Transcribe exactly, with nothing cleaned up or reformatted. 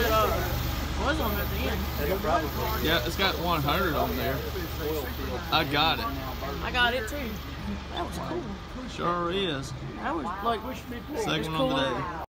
it uh, was on at the end. Yeah, it's got one hundred on there. I got it. I got it too. That was cool. Sure is. That was like Second just one of the cool. day.